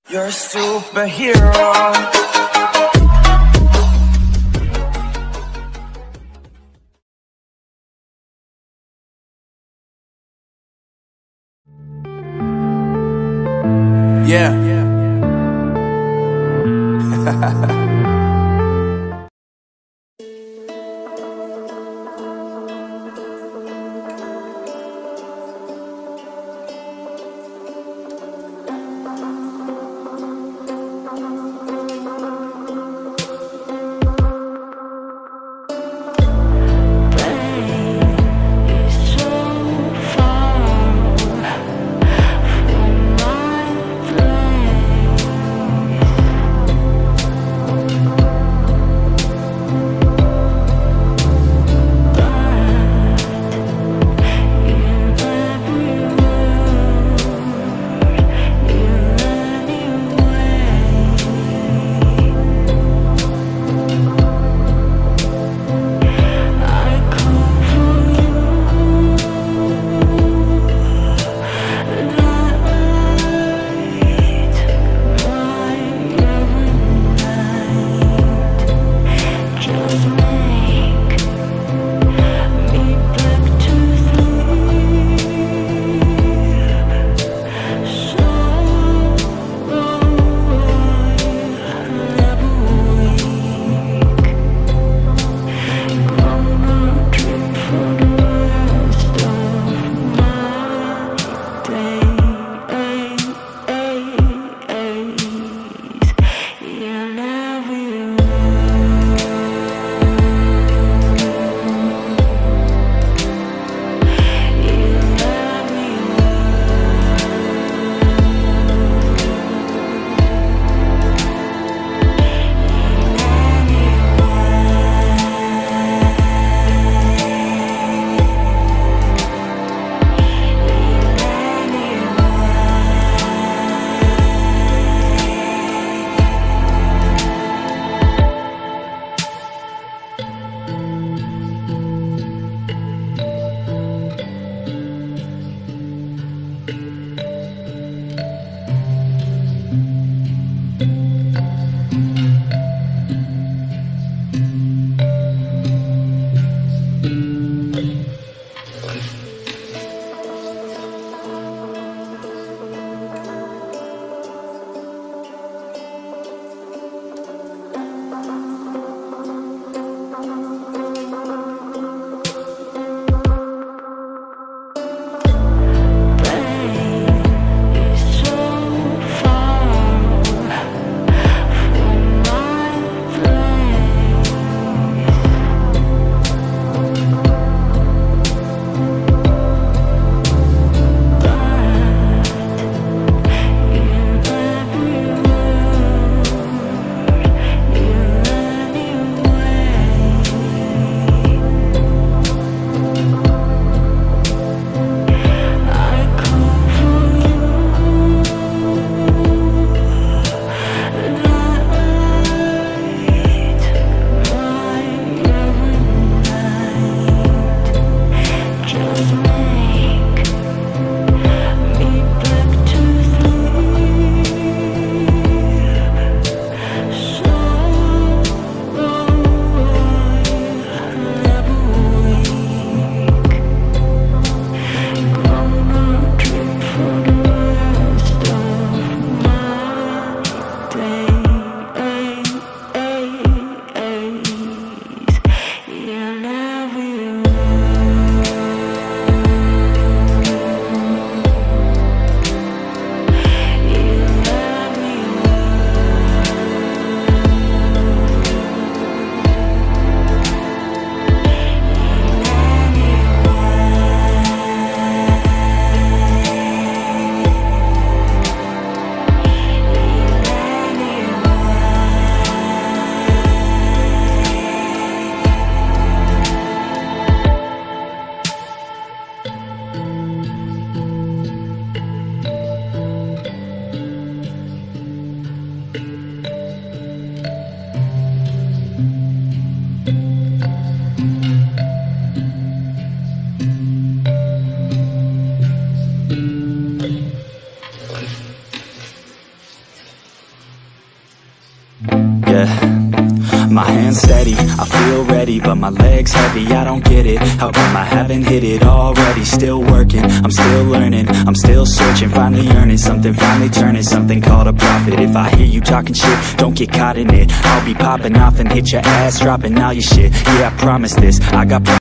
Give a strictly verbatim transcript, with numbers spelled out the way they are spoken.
You're a superhero. Yeah. yeah. My hands steady, I feel ready, but my legs heavy, I don't get it. How come I haven't hit it already? Still working, I'm still learning, I'm still searching, finally earning something, finally turning something called a profit. If I hear you talking shit, don't get caught in it. I'll be popping off and hit your ass, dropping all your shit. Yeah, I promise this, I got